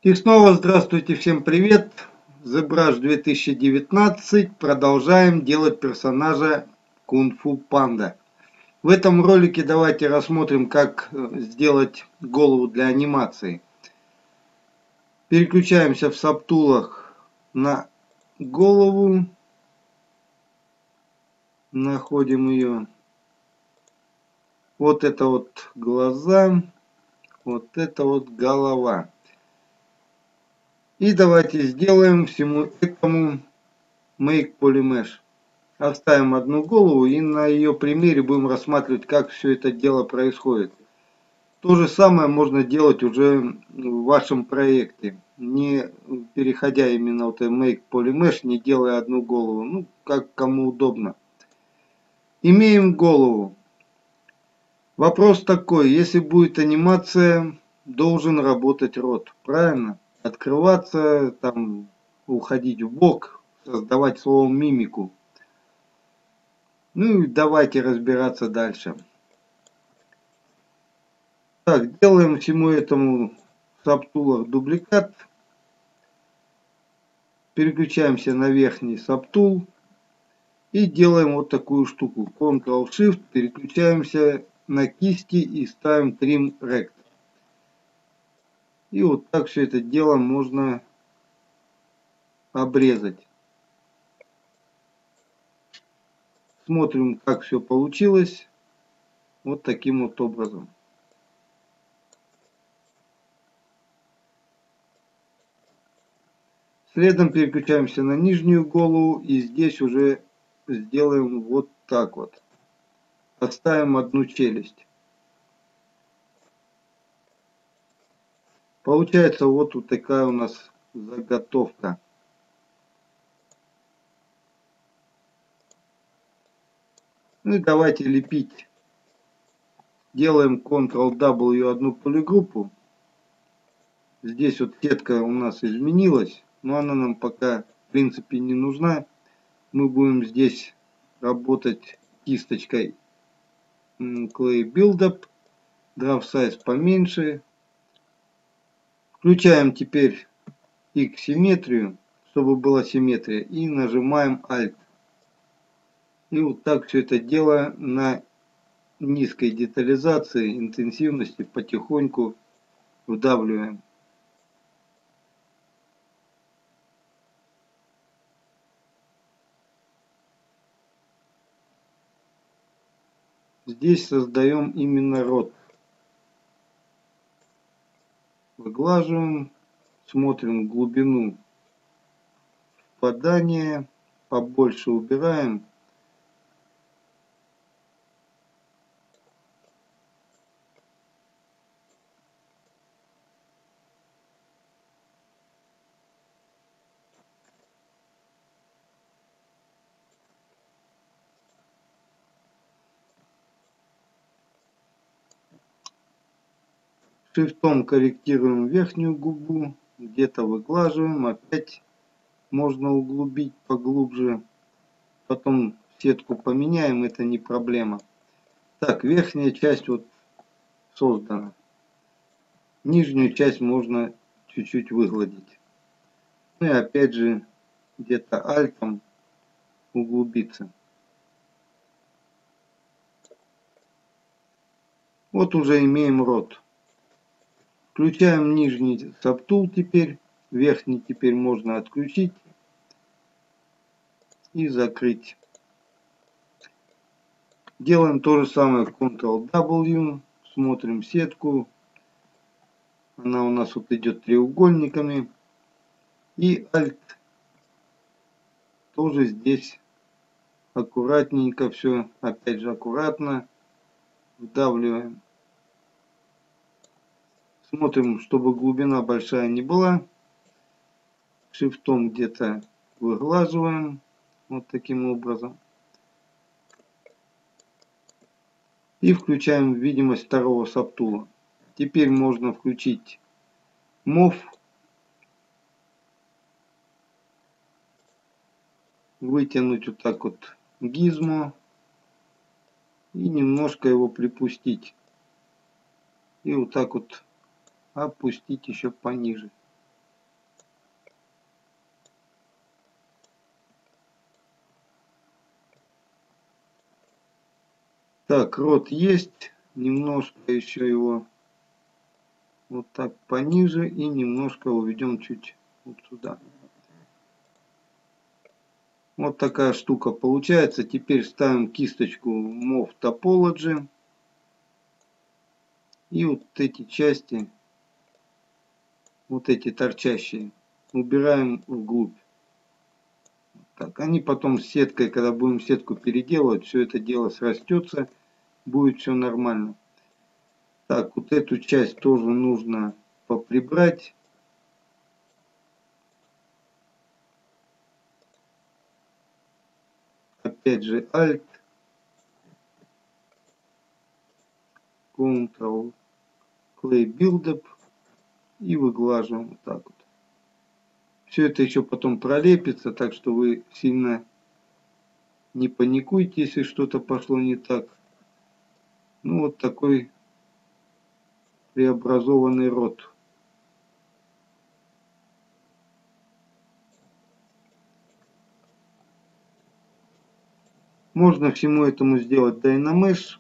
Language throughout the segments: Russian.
И снова здравствуйте, всем привет! ZBrush 2019. Продолжаем делать персонажа Кунг-фу Панда. В этом ролике давайте рассмотрим, как сделать голову для анимации. Переключаемся в сабтулах на голову. Находим ее. Вот это вот глаза. Вот это вот голова. И давайте сделаем всему этому Make Polymesh. Оставим одну голову и на ее примере будем рассматривать, как все это дело происходит. То же самое можно делать уже в вашем проекте, не переходя именно в Make Polymesh, не делая одну голову, ну как кому удобно. Имеем голову. Вопрос такой, если будет анимация, должен работать рот, правильно? Открываться, там, уходить в бок, создавать словом мимику. Ну и давайте разбираться дальше. Так, делаем всему этому в сабтулах дубликат. Переключаемся на верхний сабтул. И делаем вот такую штуку. Ctrl-Shift, переключаемся на кисти и ставим Trim Rect. И вот так все это дело можно обрезать. Смотрим, как все получилось. Вот таким вот образом. Следом переключаемся на нижнюю голову и здесь уже сделаем вот так вот. Поставим одну челюсть. Получается вот такая у нас заготовка. Ну и давайте лепить. Делаем Ctrl-W одну полигруппу. Здесь вот сетка у нас изменилась, но она нам пока в принципе не нужна. Мы будем здесь работать кисточкой Clay Buildup. Draw Size поменьше. Включаем теперь X-симметрию, чтобы была симметрия. И нажимаем Alt. И вот так все это дело на низкой детализации, интенсивности потихоньку вдавливаем. Здесь создаем именно рот. Выглаживаем, смотрим глубину впадания, побольше убираем. Шрифтом корректируем верхнюю губу, где-то выглаживаем, опять можно углубить поглубже. Потом сетку поменяем, это не проблема. Так, верхняя часть вот создана. Нижнюю часть можно чуть-чуть выгладить. Ну и опять же где-то альтом углубиться. Вот уже имеем рот. Включаем нижний сабтул теперь. Верхний теперь можно отключить и закрыть. Делаем то же самое. Ctrl-W. Смотрим сетку. Она у нас вот идет треугольниками. И Alt. Тоже здесь аккуратненько все. Опять же аккуратно вдавливаем. Смотрим, чтобы глубина большая не была. Шрифтом где-то выглаживаем. Вот таким образом. И включаем видимость второго сабтула. Теперь можно включить MOV. Вытянуть вот так вот гизмо. И немножко его припустить. И вот так вот опустить еще пониже. Так, рот есть. Немножко еще его вот так пониже и немножко уведем чуть вот сюда. Вот такая штука получается. Теперь ставим кисточку Move Topology. И вот эти части, вот эти торчащие, убираем вглубь. Так, они потом с сеткой, когда будем сетку переделывать, все это дело срастется, будет все нормально. Так, вот эту часть тоже нужно поприбрать. Опять же Alt, Ctrl, Clay Buildup и выглаживаем вот так вот. Все это еще потом пролепится, так что вы сильно не паникуйте, если что-то пошло не так. Ну вот такой преобразованный рот. Можно всему этому сделать Dynamesh.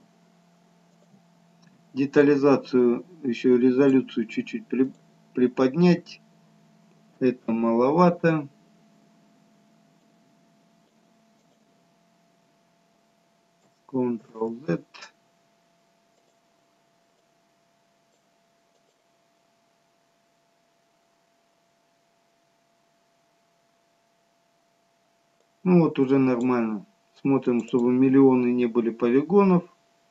Детализацию, еще резолюцию чуть-чуть приподнять. Это маловато. Ctrl-Z. Ну вот уже нормально. Смотрим, чтобы миллионы не были полигонов.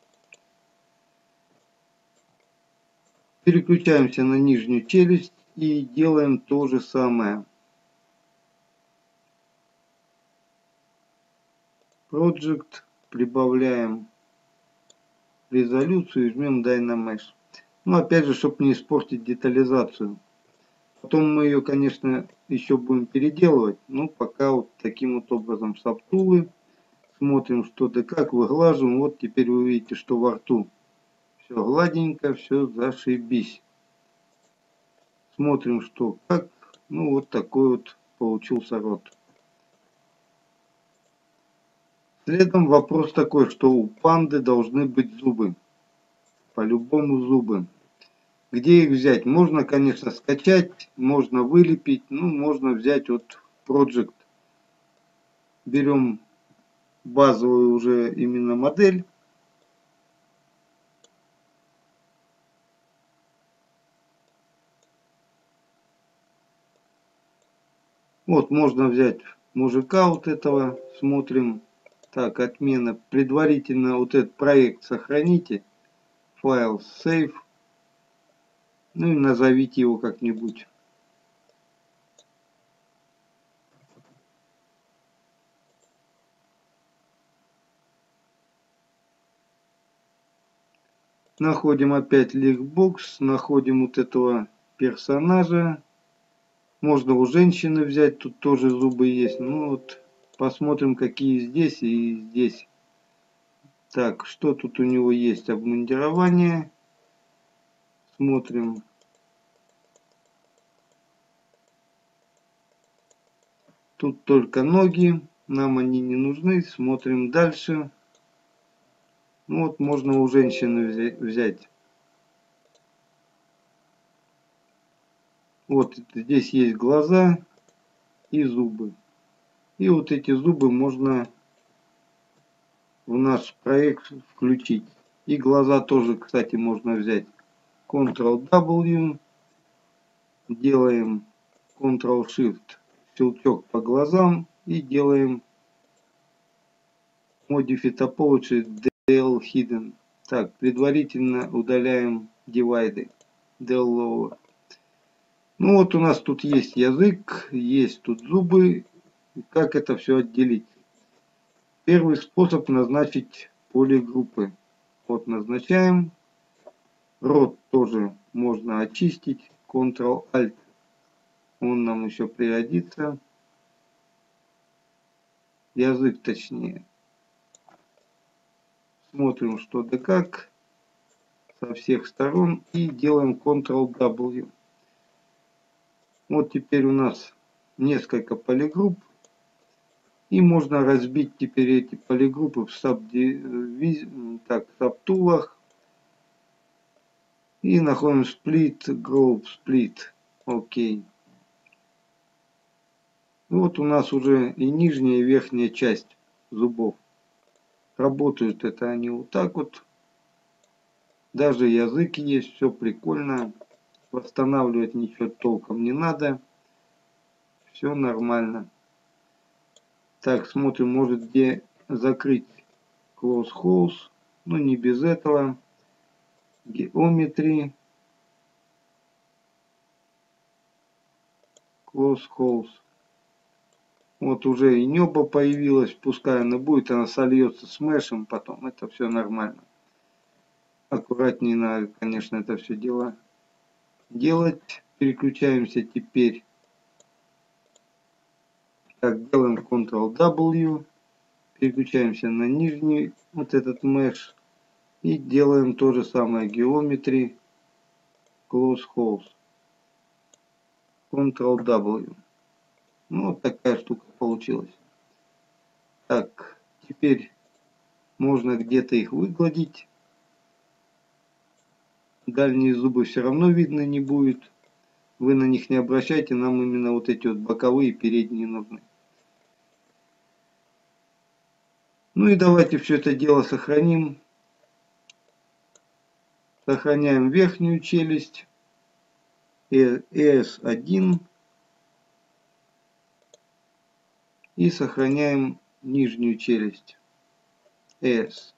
Переключаемся на нижнюю челюсть и делаем то же самое. Project. Прибавляем резолюцию и жмем Dynamesh. Ну опять же, чтобы не испортить детализацию. Потом мы ее, конечно, еще будем переделывать. Но пока вот таким вот образом сабтулы. Смотрим, что да как, выглаживаем. Вот теперь вы видите, что во рту все гладенько, все зашибись. Смотрим, что как. Ну вот такой вот получился рот. Следом вопрос такой, что у панды должны быть зубы. По-любому зубы. Где их взять? Можно, конечно, скачать, можно вылепить, ну, можно взять вот Project. Берем базовую уже именно модель. Вот, можно взять мужика вот этого, смотрим. Так, отмена. Предварительно вот этот проект сохраните. Файл save. Ну и назовите его как-нибудь. Находим опять ликбокс, находим вот этого персонажа. Можно у женщины взять, тут тоже зубы есть. Ну вот, посмотрим, какие здесь и здесь. Так, что тут у него есть? Обмундирование. Смотрим. Тут только ноги, нам они не нужны. Смотрим дальше. Ну вот, можно у женщины взять. Вот здесь есть глаза и зубы. И вот эти зубы можно в наш проект включить. И глаза тоже, кстати, можно взять. Ctrl-W. Делаем Ctrl-Shift. Щелчок по глазам. И делаем Modify Topology Del Hidden. Так, предварительно удаляем дивайды. Del Lower. Ну вот у нас тут есть язык, есть тут зубы. Как это все отделить? Первый способ назначить полигруппы. Вот назначаем. Рот тоже можно очистить. Ctrl-Alt. Он нам еще пригодится. Язык точнее. Смотрим, что да как. Со всех сторон. И делаем Ctrl-W. Вот теперь у нас несколько полигрупп. И можно разбить теперь эти полигруппы в сабтулах. И находим Split, Group Split. Окей. Вот у нас уже и нижняя, и верхняя часть зубов. Работают это они вот так вот. Даже язык есть, все прикольно. Восстанавливать ничего толком не надо. Все нормально. Так, смотрим, может где закрыть Close Holes. Ну не без этого. Geometry. Close Holes. Вот уже и небо появилось. Пускай она будет, она сольется с мешем потом. Это все нормально. Аккуратнее надо, конечно, это все дело делать. Переключаемся теперь. Так, делаем Ctrl-W. Переключаемся на нижний вот этот mesh. И делаем то же самое. Geometry. Close Holes. Ctrl-W. Ну, вот такая штука получилась. Так, теперь можно где-то их выгладить. Дальние зубы все равно видно не будет. Вы на них не обращайте, нам именно вот эти вот боковые и передние нужны. Ну и давайте все это дело сохраним. Сохраняем верхнюю челюсть. ES1. И сохраняем нижнюю челюсть. ES.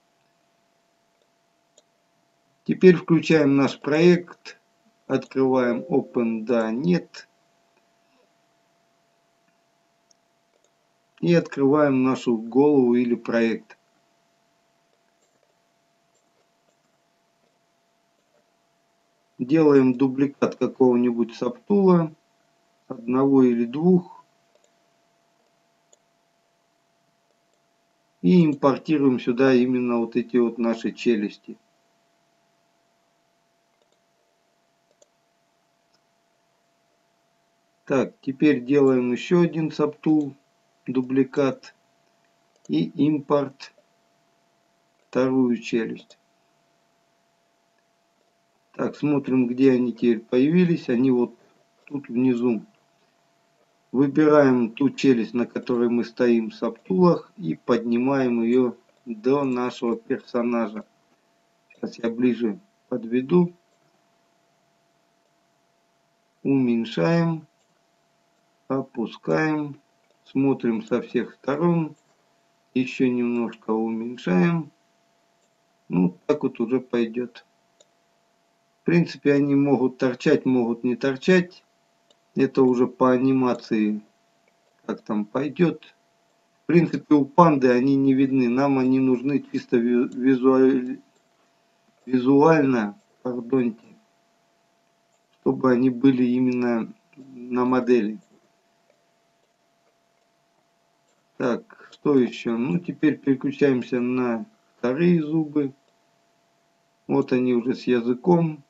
Теперь включаем наш проект. Открываем Open, да, нет. И открываем нашу голову или проект. Делаем дубликат какого-нибудь сабтула, одного или двух. И импортируем сюда именно вот эти вот наши челюсти. Так, теперь делаем еще один сабтул, дубликат. И импорт, вторую челюсть. Так, смотрим, где они теперь появились. Они вот тут внизу. Выбираем ту челюсть, на которой мы стоим в сабтулах. И поднимаем ее до нашего персонажа. Сейчас я ближе подведу. Уменьшаем. Опускаем. Смотрим со всех сторон. Еще немножко уменьшаем. Ну, так вот уже пойдет. В принципе, они могут торчать, могут не торчать. Это уже по анимации, как там пойдет. В принципе, у панды они не видны. Нам они нужны чисто визуально, пардоньте, чтобы они были именно на модели. Так, что еще? Ну, теперь переключаемся на вторые зубы. Вот они уже с языком.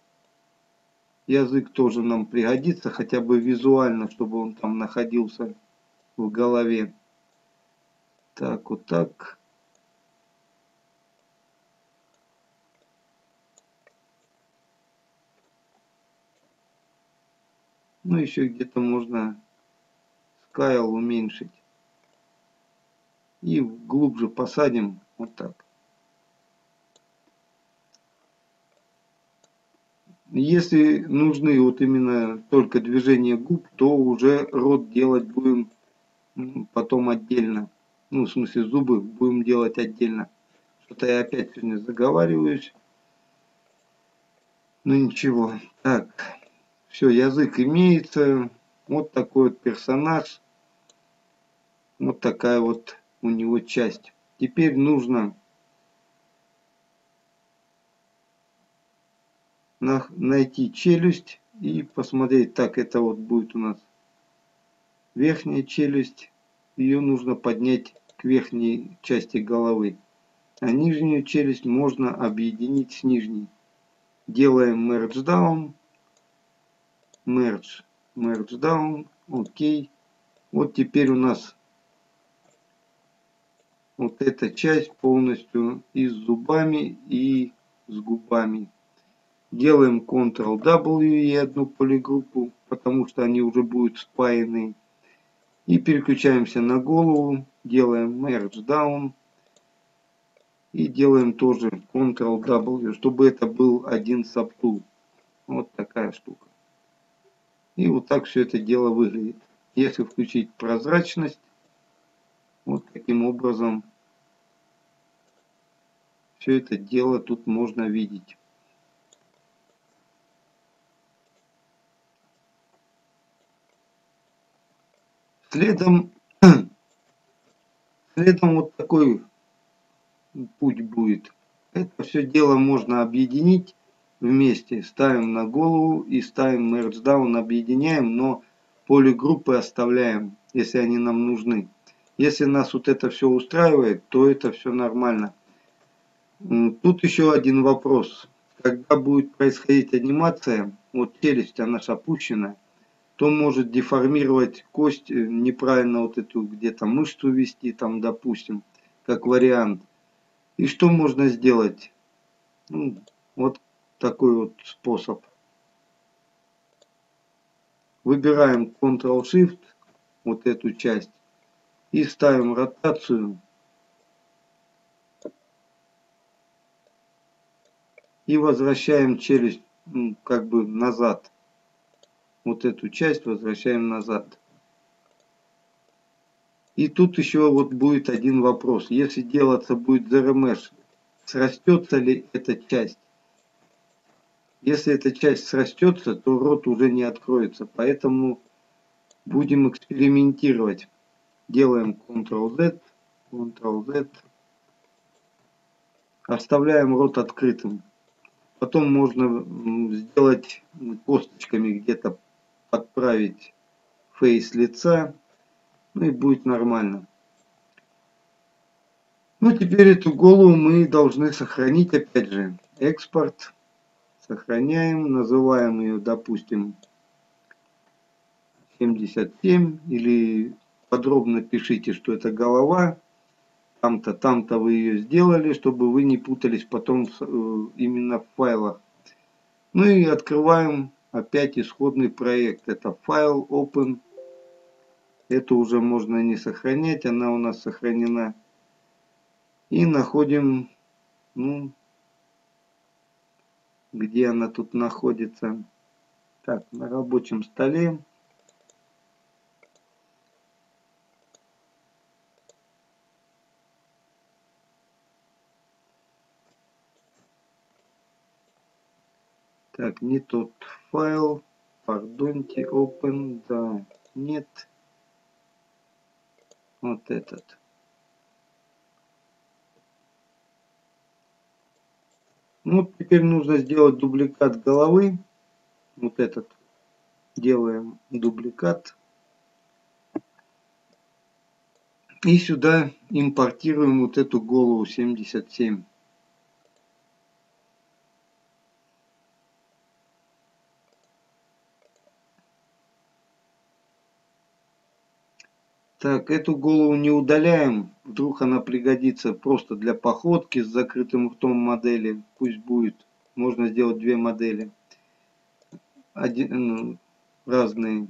Язык тоже нам пригодится, хотя бы визуально, чтобы он там находился в голове. Так, вот так. Ну, еще где-то можно скайл уменьшить. И глубже посадим вот так. Если нужны вот именно только движения губ, то уже рот делать будем потом отдельно. Ну, в смысле, зубы будем делать отдельно. Что-то я опять сегодня заговариваюсь. Ну ничего. Так, все, язык имеется. Вот такой вот персонаж. Вот такая вот у него часть. Теперь нужно найти челюсть и посмотреть. Так, это вот будет у нас верхняя челюсть. Ее нужно поднять к верхней части головы. А нижнюю челюсть можно объединить с нижней. Делаем Merge Down. Merge Down. Окей. Вот теперь у нас вот эта часть полностью и с зубами, и с губами. Делаем Ctrl-W и одну полигруппу, потому что они уже будут спаяны. И переключаемся на голову, делаем Merge Down. И делаем тоже Ctrl-W, чтобы это был один сабтул. Вот такая штука. И вот так все это дело выглядит. Если включить прозрачность, вот таким образом все это дело тут можно видеть. Следом вот такой путь будет. Это все дело можно объединить вместе. Ставим на голову и ставим Merge Down, объединяем, но полигруппы оставляем, если они нам нужны. Если нас вот это все устраивает, то это все нормально. Тут еще один вопрос. Когда будет происходить анимация, вот челюсть, она же опущена, то может деформировать кость, неправильно вот эту где-то мышцу ввести, там, допустим, как вариант. И что можно сделать? Ну, вот такой вот способ. Выбираем Ctrl-Shift, вот эту часть, и ставим ротацию. И возвращаем челюсть как бы назад. Вот эту часть возвращаем назад. И тут еще вот будет один вопрос. Если делаться будет Zero Mesh, срастется ли эта часть? Если эта часть срастется, то рот уже не откроется. Поэтому будем экспериментировать. Делаем Ctrl-Z, Ctrl-Z. Оставляем рот открытым. Потом можно сделать косточками где-то подправить фейс лица. Ну и будет нормально. Ну теперь эту голову мы должны сохранить опять же. Экспорт. Сохраняем. Называем ее, допустим, 77. Или подробно пишите, что это голова. Там-то вы ее сделали, чтобы вы не путались потом именно в файлах. Ну и открываем опять исходный проект. Это файл Open. Это уже можно не сохранять, она у нас сохранена. И находим, ну, где она тут находится. Так, на рабочем столе. Так, не тот файл. Пардоньте, Open, да, нет. Вот этот. Ну, теперь нужно сделать дубликат головы. Вот этот. Делаем дубликат. И сюда импортируем вот эту голову 77. Так, эту голову не удаляем. Вдруг она пригодится просто для походки с закрытым ртом модели. Пусть будет. Можно сделать две модели. Разные.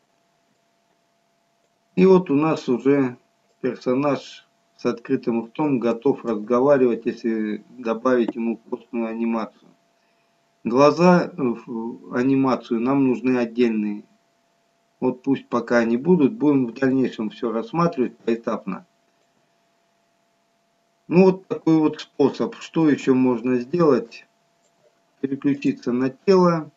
И вот у нас уже персонаж с открытым ртом готов разговаривать, если добавить ему костную анимацию. Глаза в анимацию нам нужны отдельные. Вот пусть пока они будут, будем в дальнейшем все рассматривать поэтапно. Ну вот такой вот способ. Что еще можно сделать? Переключиться на тело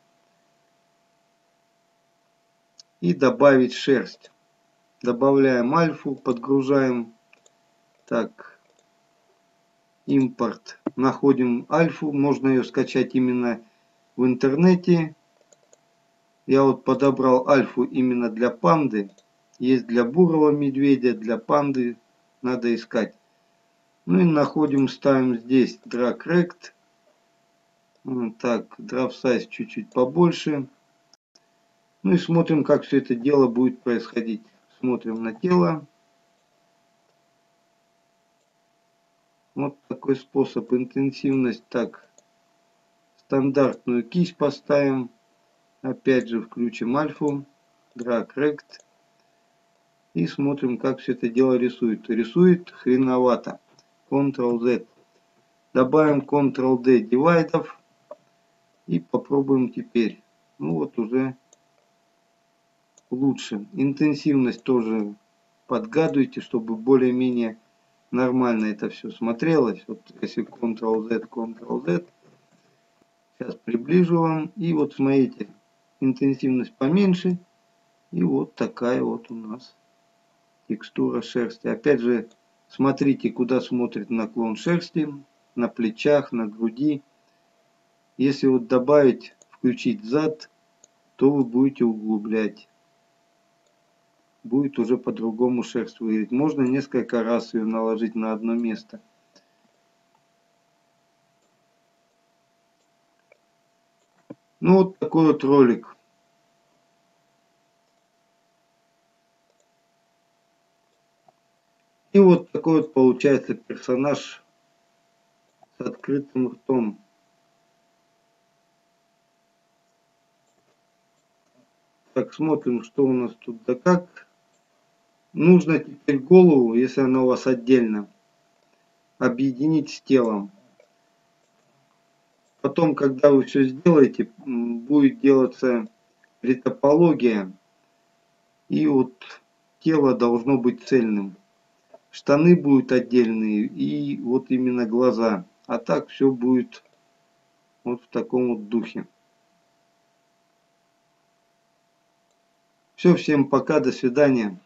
и добавить шерсть. Добавляем альфу, подгружаем. Так, импорт. Находим альфу, можно ее скачать именно в интернете. Я вот подобрал альфу именно для панды. Есть для бурого медведя, для панды надо искать. Ну и находим, ставим здесь Drag Rect. Так, Draft Size чуть-чуть побольше. Ну и смотрим, как все это дело будет происходить. Смотрим на тело. Вот такой способ. Интенсивность так. Стандартную кисть поставим. Опять же включим альфу. Drag Rect. И смотрим, как все это дело рисует. Рисует хреновато. Ctrl-Z. Добавим Ctrl-D дивайдов. И попробуем теперь. Ну вот уже лучше. Интенсивность тоже подгадывайте, чтобы более-менее нормально это все смотрелось. Вот если Ctrl-Z, Ctrl-Z. Сейчас приближу вам. И вот смотрите, интенсивность поменьше. И вот такая вот у нас текстура шерсти. Опять же, смотрите, куда смотрит наклон шерсти. На плечах, на груди. Если вот добавить, включить зад, то вы будете углублять. Будет уже по-другому шерсть выглядеть. Можно несколько раз ее наложить на одно место. Ну вот такой вот ролик. И вот такой вот получается персонаж с открытым ртом. Так, смотрим, что у нас тут да как. Нужно теперь голову, если она у вас отдельно, объединить с телом. Потом, когда вы все сделаете, будет делаться ретопология. И вот тело должно быть цельным. Штаны будут отдельные и вот именно глаза. А так все будет вот в таком вот духе. Все, всем пока, до свидания.